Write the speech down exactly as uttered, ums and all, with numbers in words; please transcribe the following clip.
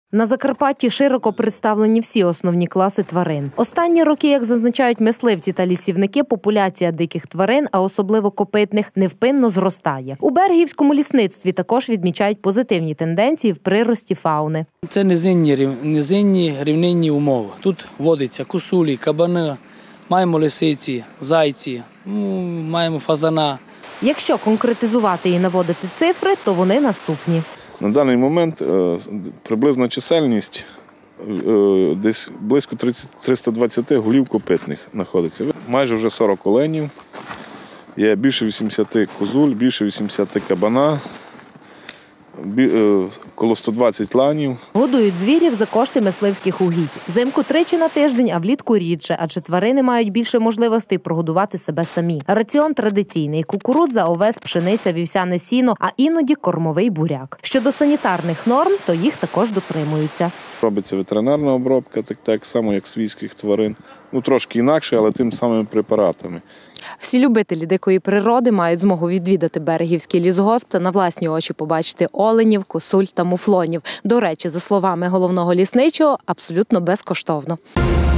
На Закарпатті широко представлені всі основні класи тварин. Останні роки, як зазначають мисливці та лісівники, популяція диких тварин, а особливо копитних, невпинно зростає. У Берегівському лісництві також відмічають позитивні тенденції в прирості фауни. Це низинні, низинні рівнинні умови. Тут водиться косулі, кабани, маємо лисиці, зайці, маємо фазана. Якщо конкретизувати і наводити цифри, то вони наступні. На даний момент приблизна чисельність десь близько триста двадцять голів копитних знаходиться. Майже вже сорок оленів, є більше вісімдесят козуль, більше вісімдесят кабана, коло сто двадцять ланів. Годують звірів за кошти мисливських угідь. Взимку тричі на тиждень, а влітку рідше, адже тварини мають більше можливостей прогодувати себе самі. Раціон традиційний – кукурудза, овес, пшениця, вівсяне сіно, а іноді кормовий буряк. Щодо санітарних норм, то їх також дотримуються. Робиться ветеринарна обробка, так, так само, як свійських тварин. Ну, трошки інакше, але тим самими препаратами. Всі любителі дикої природи мають змогу відвідати Берегівський лісгосп та на власні очі побачити оленів, косуль та муфлонів. До речі, за словами головного лісничого, абсолютно безкоштовно.